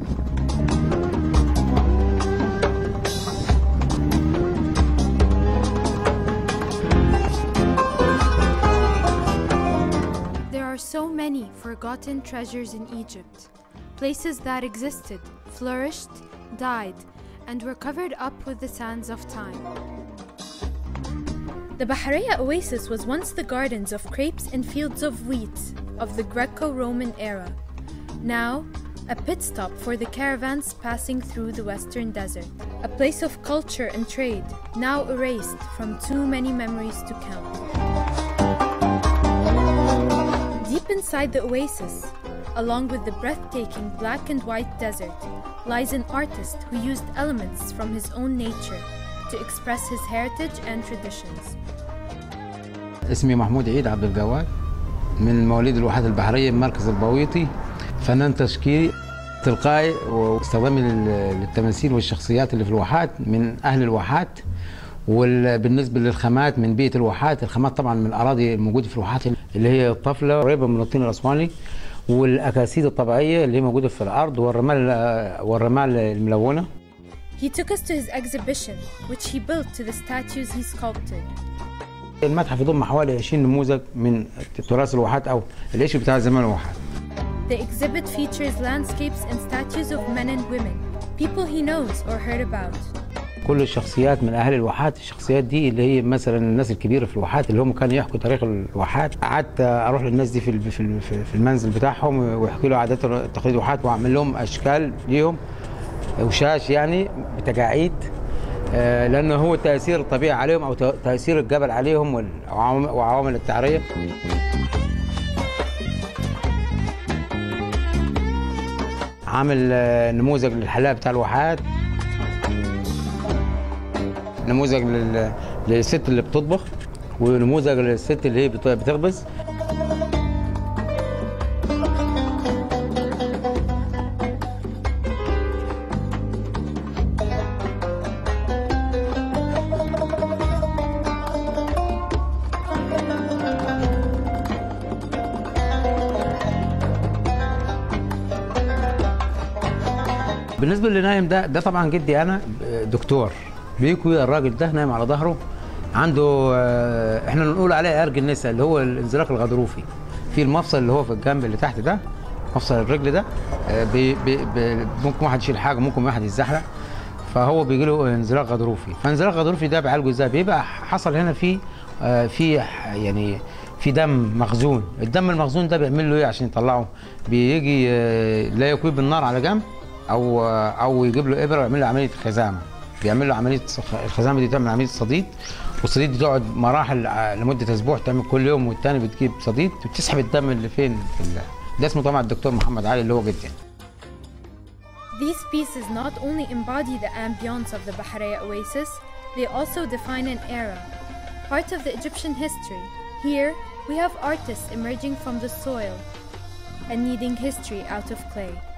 There are so many forgotten treasures in Egypt, places that existed, flourished, died, and were covered up with the sands of time. The Bahariya Oasis was once the gardens of grapes and fields of wheat of the Greco-Roman era. Now, a pit stop for the caravans passing through the Western Desert. A place of culture and trade, now erased from too many memories to count. Deep inside the oasis, along with the breathtaking black and white desert, lies an artist who used elements from his own nature to express his heritage and traditions. اسمي محمود عيد عبد الجواد، من مواليد الواحات البحرية بمركز البويطي، فنان تشكيلي تلقائي واستخدامي للتماثيل والشخصيات اللي في الواحات من أهل الواحات. وبالنسبة للخامات من بيئة الواحات، الخامات طبعا من الأراضي الموجودة في الواحات اللي هي الطفلة قريبة من الطين الأسواني، والأكاسيد الطبيعية اللي هي موجودة في الأرض، والرمال الملونة. He took us to his exhibition, which he built to the statues he sculpted. المتحف يضم حوالي 20 نموذج من تراث الواحات أو العيش بتاع زمان الواحات. The exhibit features landscapes and statues of men and women, people he knows or heard about. كل الشخصيات من أهل الواحات، الشخصيات دي اللي هي مثلا الناس الكبيرة في الواحات اللي هم كانوا يحكوا تاريخ الواحات. قعدت أروح للناس دي في المنزل بتاعهم ويحكوا له عادات تقاليد الواحات، وأعمل لهم أشكال ليهم وشاش يعني بتجاعيد، لأنه هو تأثير الطبيعة عليهم أو تأثير الجبل عليهم وعوامل التعرية. عامل نموذج للحلاق بتاع الواحات، نموذج للست اللي بتطبخ، ونموذج للست اللي هي بتخبز. بالنسبه اللي نايم ده طبعا جدي انا دكتور بيكوي. الراجل ده نايم على ظهره، عنده احنا بنقول عليه ارج النساء اللي هو الانزلاق الغضروفي. في المفصل اللي هو في الجنب اللي تحت ده، مفصل الرجل ده ممكن واحد يشيل حاجه، ممكن واحد يتزحلق، فهو بيجي له انزلاق غضروفي. فانزلاق غضروفي ده بعالجه ازاي؟ بيبقى حصل هنا في يعني في دم مخزون. الدم المخزون ده بيعمل له ايه عشان يطلعه؟ بيجي لا يكويه بالنار على جنب، او يجيب له ابره ويعمل له عمليه خزامه. بيعمل له عمليه الخزامه دي، تعمل عمليه صديد، والصديد دي تقعد مراحل لمده اسبوع، تعمل كل يوم والتاني بتجيب صديد وتسحب الدم اللي فين في ده اسمه طبعا الدكتور محمد علي اللي هو جدي. These pieces not only embody the ambience of the Bahariya Oasis, they also define an era, part of the Egyptian history. Here, we have artists emerging from the soil and kneading history out of clay.